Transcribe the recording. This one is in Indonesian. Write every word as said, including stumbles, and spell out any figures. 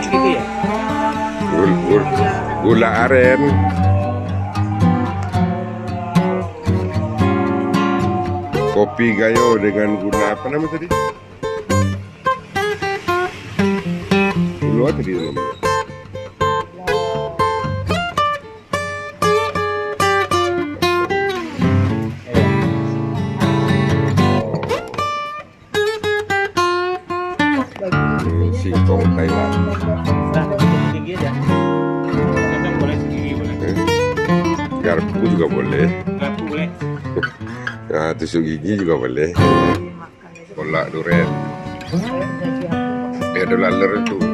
gitu ya? Gula, gula, gula aren. Kopi gayo dengan gula apa namanya tadi? Gula apa tadi namanya? Singkong Thailand. Nah, tinggi aja. Kadang boleh segini boleh. Garpu juga boleh. Garpu boleh. Nah, tusuk gigi juga boleh. Kolak durian. Dia ada laler itu.